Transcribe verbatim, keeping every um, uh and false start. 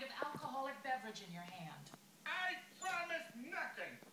kind of alcoholic beverage in your hand. I promise nothing.